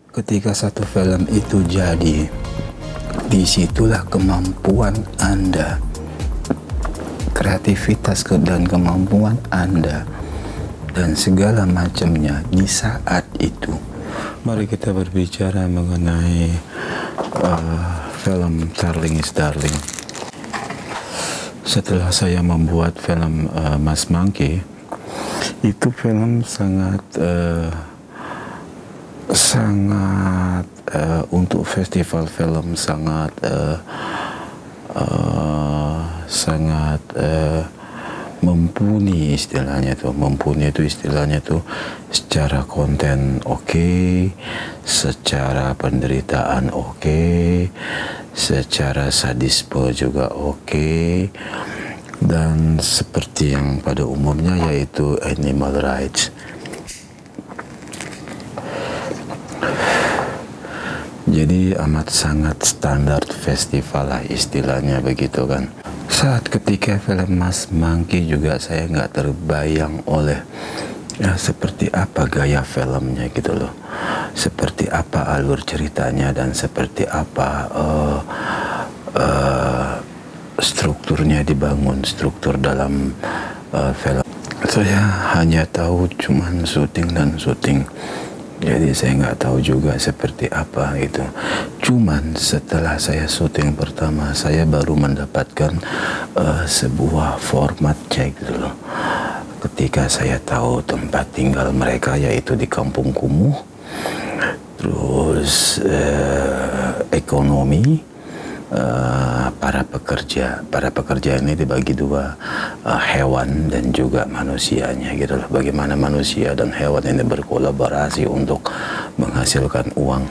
Ketika satu film itu jadi, disitulah kemampuan Anda, kreativitas dan kemampuan Anda, dan segala macamnya di saat itu. Mari kita berbicara mengenai film Darling is Darling. Setelah saya membuat film Mas Monkey, itu film sangat untuk festival film sangat mumpuni istilahnya tuh. Mumpuni itu istilahnya tuh secara konten oke, secara penderitaan oke, secara sadisme juga oke, dan seperti yang pada umumnya yaitu animal rights. Jadi amat sangat standar festival lah istilahnya begitu kan. Saat ketika film Mas Monkey juga saya nggak terbayang oleh seperti apa gaya filmnya gitu loh, seperti apa alur ceritanya, dan seperti apa strukturnya dibangun, struktur dalam film. Saya hanya tahu cuman syuting dan syuting. Jadi saya nggak tahu juga seperti apa itu. Cuman setelah saya syuting pertama, saya baru mendapatkan sebuah format cek gitu loh. Ketika saya tahu tempat tinggal mereka yaitu di Kampung Kumuh, terus ekonomi, para pekerja ini dibagi dua, hewan dan juga manusianya gitu loh. Bagaimana manusia dan hewan ini berkolaborasi untuk menghasilkan uang.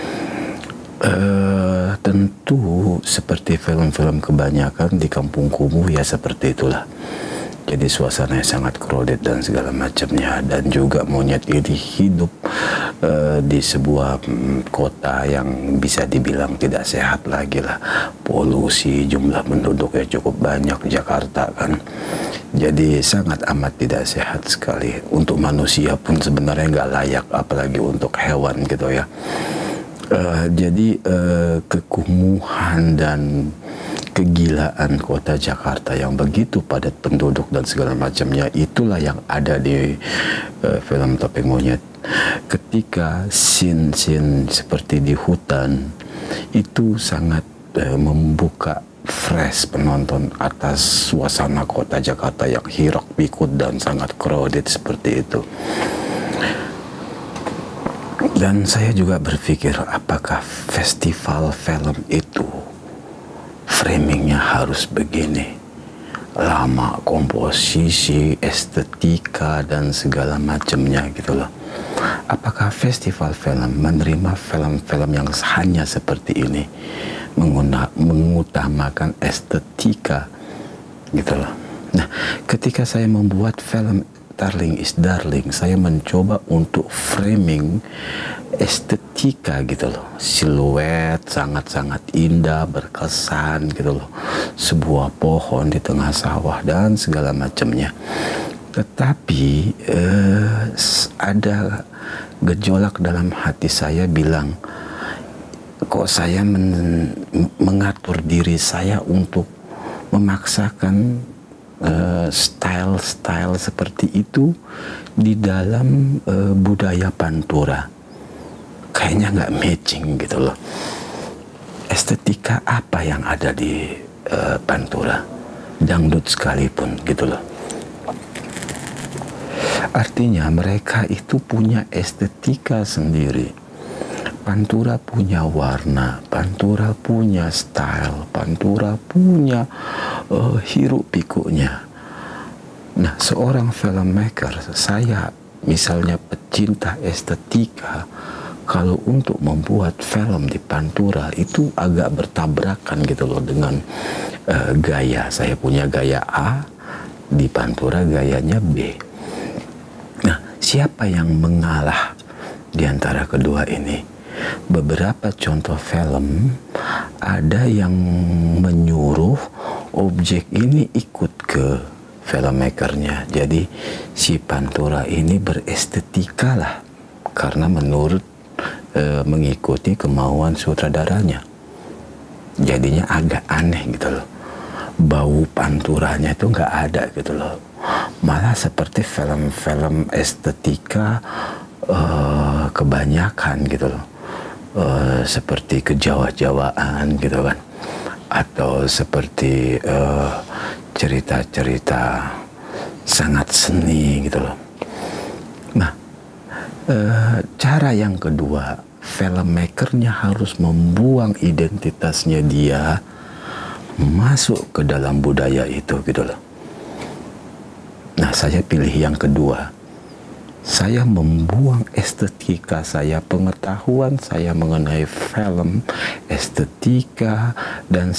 Tentu seperti film-film kebanyakan di Kampung Kumuh ya seperti itulah. Jadi suasananya sangat crowded dan segala macamnya, dan juga monyet ini hidup di sebuah kota yang bisa dibilang tidak sehat lagi lah. Polusi, jumlah penduduknya cukup banyak, Jakarta kan. Jadi sangat amat tidak sehat sekali. Untuk manusia pun sebenarnya nggak layak, apalagi untuk hewan gitu ya. Jadi kekumuhan dan kegilaan kota Jakarta yang begitu padat penduduk dan segala macamnya, itulah yang ada di film Topeng Monyet. Ketika scene-scene seperti di hutan itu sangat membuka fresh penonton atas suasana kota Jakarta yang hiruk pikuk dan sangat crowded seperti itu. Dan saya juga berpikir, apakah festival film itu framingnya harus begini, lama, komposisi, estetika dan segala macamnya gitu loh. Apakah festival film menerima film-film yang hanya seperti ini, mengutamakan estetika gitu loh. Nah, ketika saya membuat film Darling is Darling, saya mencoba untuk framing estetika gitu loh. Siluet sangat-sangat indah, berkesan gitu loh. Sebuah pohon di tengah sawah dan segala macamnya. Tetapi ada gejolak dalam hati saya bilang, kok saya mengatur diri saya untuk memaksakan style seperti itu di dalam budaya Pantura. Kayaknya nggak matching gitu loh. Estetika apa yang ada di Pantura, dangdut sekalipun gitu loh. Artinya mereka itu punya estetika sendiri. Pantura punya warna, Pantura punya style, Pantura punya hiruk pikuknya. Nah, seorang filmmaker, saya misalnya pecinta estetika, kalau untuk membuat film di Pantura itu agak bertabrakan gitu loh dengan gaya. Saya punya gaya A, di Pantura gayanya B. Nah, siapa yang mengalah di antara kedua ini? Beberapa contoh film ada yang menyuruh objek ini ikut ke filmmakernya. Jadi si Pantura ini berestetika lah, karena menurut mengikuti kemauan sutradaranya. Jadinya agak aneh gitu loh. Bau panturanya itu nggak ada gitu loh. Malah seperti film-film estetika kebanyakan gitu loh. Seperti kejawa-jawaan gitu kan. Atau seperti cerita-cerita sangat seni gitu loh. Nah, cara yang kedua, filmmakernya harus membuang identitasnya dia masuk ke dalam budaya itu gitu loh. Nah, saya pilih yang kedua. Saya membuang estetika saya, pengetahuan saya mengenai film, estetika, dan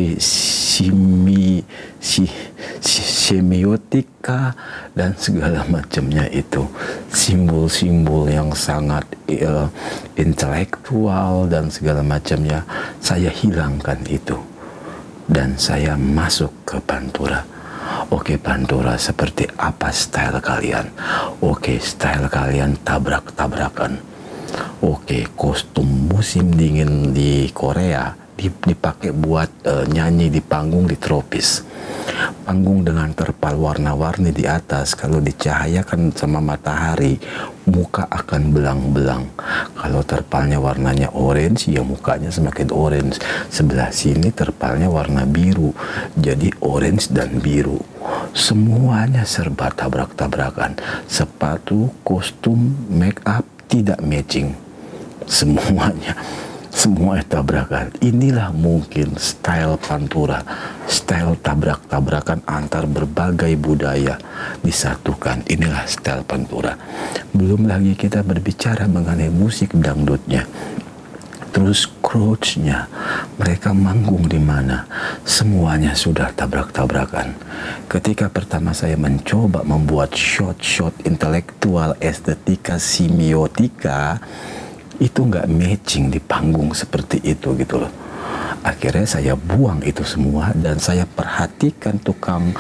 semiotika, dan segala macamnya itu. Simbol-simbol yang sangat intelektual dan segala macamnya, saya hilangkan itu. Dan saya masuk ke Pantura. Oke, Pantura, seperti apa style kalian? Oke, style kalian tabrak-tabrakan. Oke, kostum musim dingin di Korea dipakai buat nyanyi di panggung di tropis. Panggung dengan terpal warna-warni di atas, kalau dicahayakan sama matahari, muka akan belang-belang. Kalau terpalnya warnanya orange, ya mukanya semakin orange. Sebelah sini terpalnya warna biru, jadi orange dan biru. Semuanya serba tabrak-tabrakan. Sepatu, kostum, make up tidak matching. Semuanya tabrakan. Inilah mungkin style Pantura, style tabrak-tabrakan antar berbagai budaya disatukan. Inilah style Pantura. Belum lagi kita berbicara mengenai musik dangdutnya. Terus crowd-nya, mereka manggung di mana, semuanya sudah tabrak-tabrakan. Ketika pertama saya mencoba membuat shot-shot intelektual, estetika, semiotika, itu nggak matching di panggung seperti itu gitu loh. Akhirnya saya buang itu semua dan saya perhatikan tukang.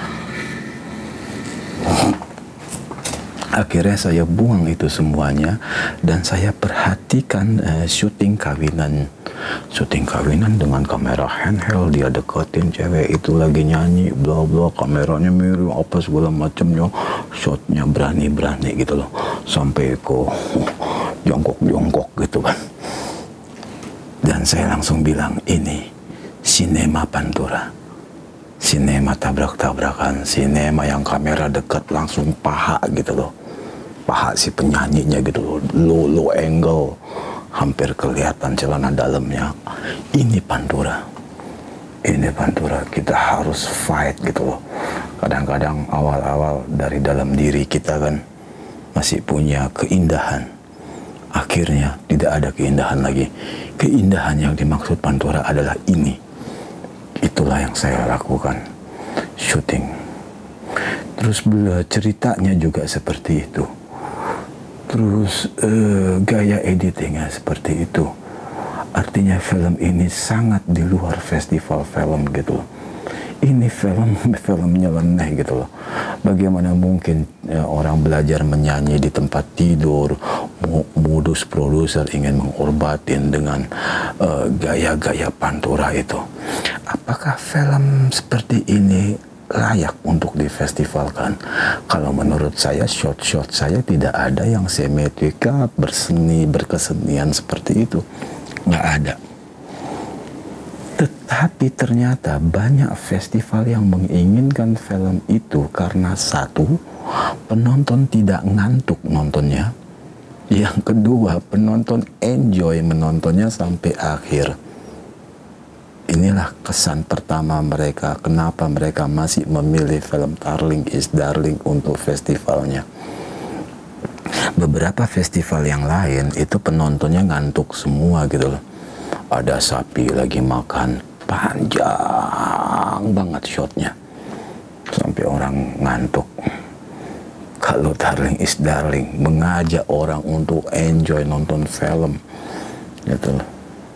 Akhirnya saya buang itu semuanya dan saya perhatikan syuting kawinan dengan kamera handheld. Dia deketin cewek itu lagi nyanyi bla bla, kameranya miring apa segala macamnya, shotnya berani gitu loh, sampai ke jongkok gitu kan. Dan saya langsung bilang, ini sinema Pantura, sinema tabrak-tabrakan, sinema yang kamera dekat langsung paha gitu loh, paha si penyanyinya gitu loh, low angle, hampir kelihatan celana dalamnya. Ini Pantura, kita harus fight gitu loh. Kadang-kadang awal-awal dari dalam diri kita kan masih punya keindahan, akhirnya tidak ada keindahan lagi. Keindahan yang dimaksud Pantura adalah ini. Itulah yang saya lakukan, syuting. Terus ceritanya juga seperti itu. Terus gaya editingnya seperti itu. Artinya film ini sangat di luar festival film gitu loh. Ini film nyeleneh gitu loh. Bagaimana mungkin orang belajar menyanyi di tempat tidur, modus produser ingin mengorbatin dengan gaya-gaya Pantura itu. Apakah film seperti ini layak untuk difestivalkan? Kalau menurut saya, shot-shot saya tidak ada yang semiotika, berkesenian seperti itu. Nggak ada. Tetapi ternyata banyak festival yang menginginkan film itu karena satu, penonton tidak ngantuk nontonnya. Yang kedua, penonton enjoy menontonnya sampai akhir. Inilah kesan pertama mereka, kenapa mereka masih memilih film Darling is Darling untuk festivalnya. Beberapa festival yang lain itu penontonnya ngantuk semua gitu loh. Ada sapi lagi makan, panjang banget shotnya sampai orang ngantuk. Kalau Darling is Darling mengajak orang untuk enjoy nonton film gitu loh.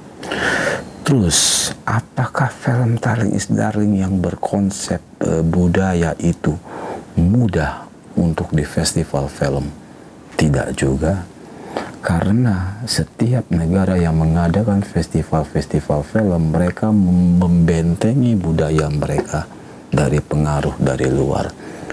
Terus apakah film Darling is Darling yang berkonsep budaya itu mudah untuk di festival film? Tidak juga. Karena setiap negara yang mengadakan festival-festival film, mereka membentengi budaya mereka dari pengaruh dari luar.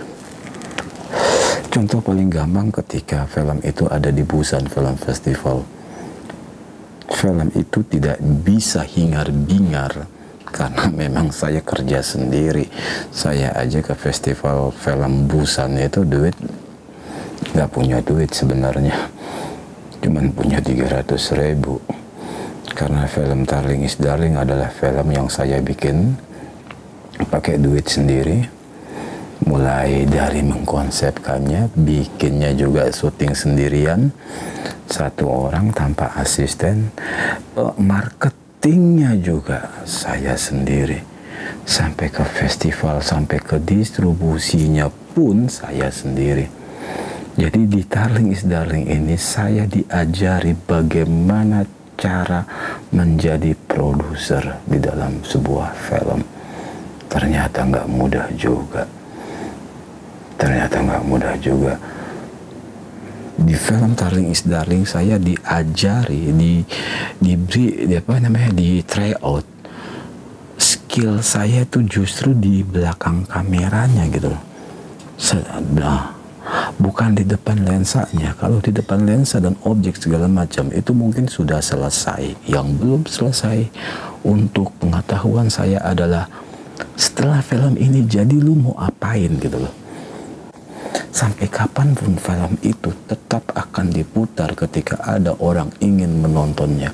Contoh paling gampang ketika film itu ada di Busan Film Festival. Film itu tidak bisa hingar-bingar karena memang saya kerja sendiri. Saya aja ke festival film Busan itu nggak punya duit sebenarnya. Cuman punya 300.000. Karena film Darling is Darling adalah film yang saya bikin pakai duit sendiri. Mulai dari mengkonsepkannya, bikinnya juga syuting sendirian, satu orang tanpa asisten, marketingnya juga saya sendiri, sampai ke festival, sampai ke distribusinya pun saya sendiri. Jadi di Darling is Darling ini saya diajari bagaimana cara menjadi produser di dalam sebuah film. Ternyata nggak mudah juga. Di film Darling is Darling saya diajari, di try out. Skill saya itu justru di belakang kameranya gitu loh. Bukan di depan lensanya. Kalau di depan lensa dan objek segala macam itu mungkin sudah selesai. Yang belum selesai untuk pengetahuan saya adalah setelah film ini jadi lu mau apain gitu loh. Sampai kapanpun film itu tetap akan diputar ketika ada orang ingin menontonnya.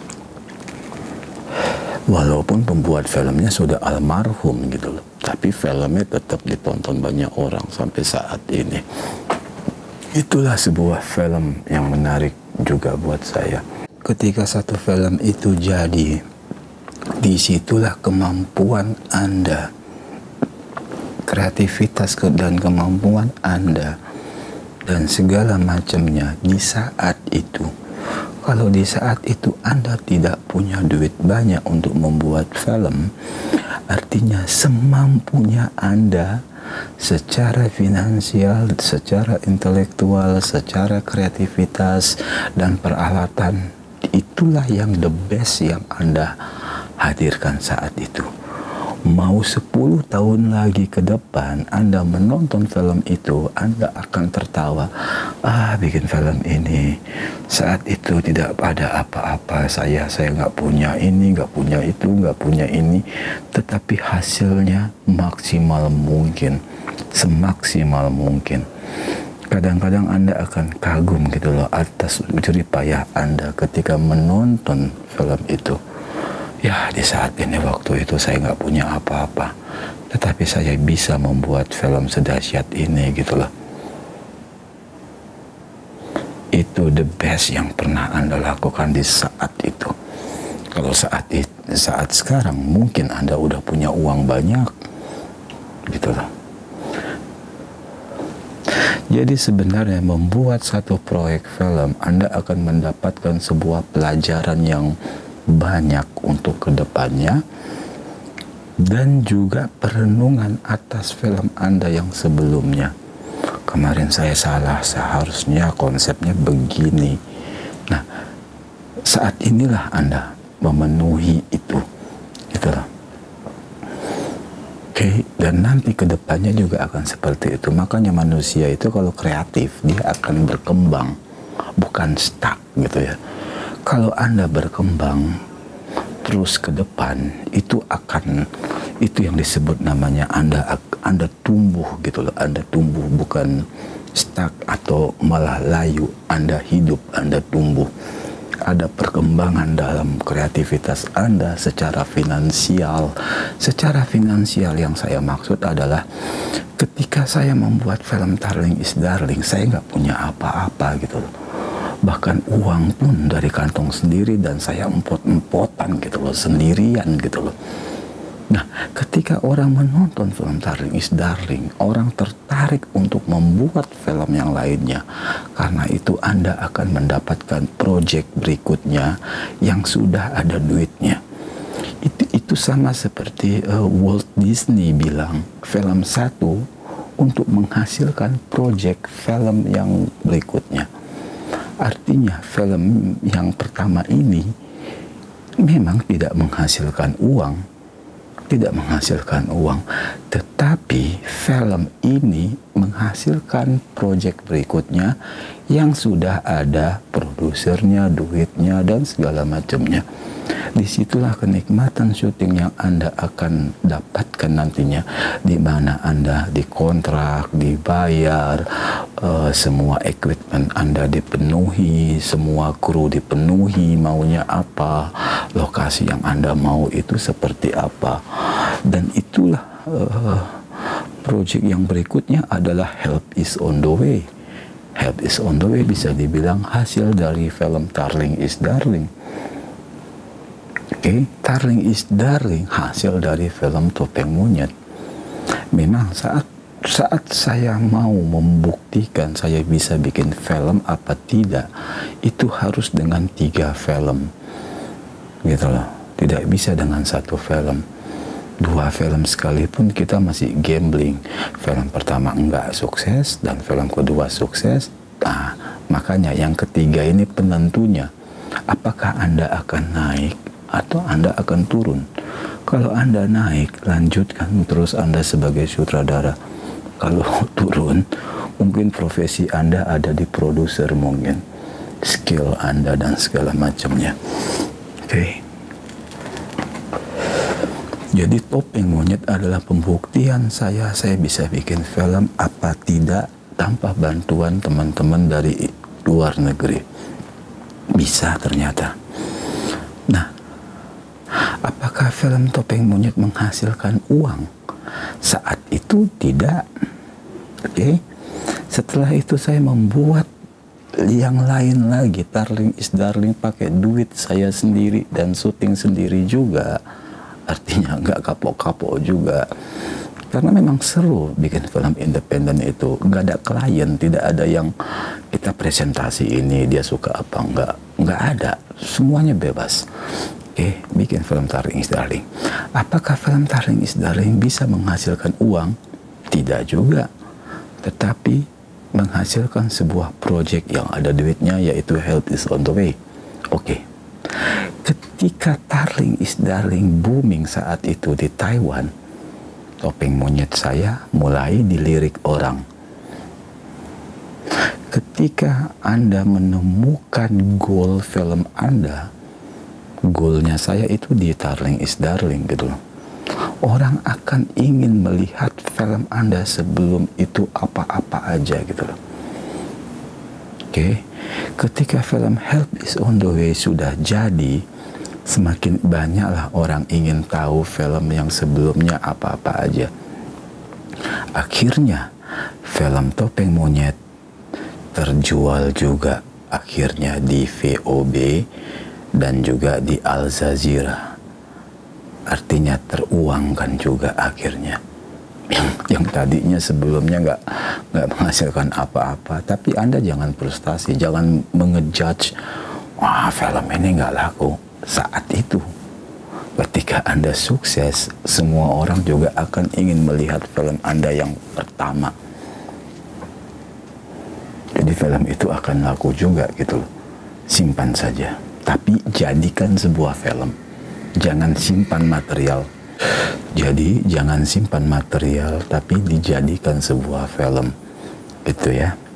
Walaupun pembuat filmnya sudah almarhum gitu loh, tapi filmnya tetap ditonton banyak orang sampai saat ini. Itulah sebuah film yang menarik juga buat saya. Ketika satu film itu jadi, disitulah kemampuan Anda, kreativitas dan kemampuan Anda, dan segala macamnya di saat itu. Kalau di saat itu Anda tidak punya duit banyak untuk membuat film, artinya semampunya Anda secara finansial, secara intelektual, secara kreativitas dan peralatan, itulah yang the best yang Anda hadirkan saat itu. Mau 10 tahun lagi ke depan Anda menonton film itu, Anda akan tertawa, bikin film ini saat itu tidak ada apa-apa, saya nggak punya ini, nggak punya itu, nggak punya ini, tetapi hasilnya maksimal mungkin, semaksimal mungkin. Kadang-kadang Anda akan kagum gitu loh atas jerih payah Anda ketika menonton film itu. Ya, di saat ini waktu itu saya nggak punya apa-apa, tetapi saya bisa membuat film sedahsyat ini gitu loh. Itu the best yang pernah Anda lakukan di saat itu. Kalau saat sekarang mungkin Anda udah punya uang banyak gitu loh. Jadi sebenarnya membuat satu proyek film, Anda akan mendapatkan sebuah pelajaran yang banyak untuk kedepannya, dan juga perenungan atas film Anda yang sebelumnya. Kemarin saya salah, seharusnya konsepnya begini. Nah, saat inilah Anda memenuhi itu, itulah. Oke, dan nanti kedepannya juga akan seperti itu. Makanya manusia itu kalau kreatif dia akan berkembang, bukan stuck gitu ya. Kalau Anda berkembang terus ke depan, itu yang disebut namanya Anda tumbuh gitu loh. Anda tumbuh, bukan stuck atau malah layu. Anda hidup, Anda tumbuh. Ada perkembangan dalam kreativitas Anda secara finansial. Secara finansial yang saya maksud adalah ketika saya membuat film Darling is Darling, saya nggak punya apa-apa gitu loh. Bahkan uang pun dari kantong sendiri, dan saya empot-empotan gitu loh, sendirian gitu loh. Nah, ketika orang menonton film Darling is Darling, orang tertarik untuk membuat film yang lainnya. Karena itu Anda akan mendapatkan proyek berikutnya yang sudah ada duitnya. Itu sama seperti Walt Disney bilang, film satu untuk menghasilkan proyek film yang berikutnya. Artinya film yang pertama ini memang tidak menghasilkan uang, tetapi film ini menghasilkan proyek berikutnya yang sudah ada produsernya, duitnya, dan segala macamnya. Disitulah kenikmatan syuting yang Anda akan dapatkan nantinya, di mana Anda dikontrak, dibayar, semua equipment Anda dipenuhi, semua kru dipenuhi, maunya apa, lokasi yang Anda mau itu seperti apa. Dan itulah proyek yang berikutnya adalah Help is on the Way. Help is on the Way bisa dibilang hasil dari film Darling is Darling. Oke, Darling is Darling hasil dari film Topeng Monyet. Memang saat saya mau membuktikan saya bisa bikin film apa tidak, itu harus dengan 3 film, gitu loh. Tidak bisa dengan 1 film. 2 film sekalipun kita masih gambling. Film pertama enggak sukses dan film kedua sukses. Nah, makanya yang ketiga ini penentunya. Apakah Anda akan naik atau Anda akan turun? Kalau Anda naik, lanjutkan terus Anda sebagai sutradara. Kalau turun, mungkin profesi Anda ada di produser, mungkin skill Anda dan segala macamnya. Oke. Jadi Topeng Monyet adalah pembuktian saya bisa bikin film apa tidak tanpa bantuan teman-teman dari luar negeri. Bisa ternyata. Nah, apakah film Topeng Monyet menghasilkan uang? Saat itu tidak. Oke. Setelah itu saya membuat yang lain lagi, Darling is Darling, pakai duit saya sendiri dan syuting sendiri juga. Artinya nggak kapok-kapok juga. Karena memang seru bikin film independen itu. Nggak ada klien, tidak ada yang kita presentasi ini, dia suka apa nggak ada. Semuanya bebas. Oke, bikin film Darling is Darling. Apakah film Darling is Darling bisa menghasilkan uang? Tidak juga. Tetapi menghasilkan sebuah proyek yang ada duitnya, yaitu Help is on the Way. Oke. Ketika Darling is Darling booming saat itu di Taiwan, Topeng Monyet saya mulai dilirik orang. Ketika Anda menemukan goal film Anda, goalnya saya itu di Darling is Darling gitu loh. Orang akan ingin melihat film Anda sebelum itu apa-apa aja gitu loh. Oke. Ketika film Help is on the Way sudah jadi, semakin banyaklah orang ingin tahu film yang sebelumnya apa-apa aja. Akhirnya film Topeng Monyet terjual juga akhirnya di VOB dan juga di Al Jazeera. Artinya teruangkan juga akhirnya. Yang tadinya sebelumnya nggak menghasilkan apa-apa. Tapi Anda jangan frustasi, jangan mengejudge, wah film ini nggak laku. Saat itu, ketika Anda sukses, semua orang juga akan ingin melihat film Anda yang pertama. Jadi film itu akan laku juga gitu loh. Simpan saja, tapi jadikan sebuah film. Jangan simpan material. Jadi jangan simpan material, tapi dijadikan sebuah film. Gitu ya.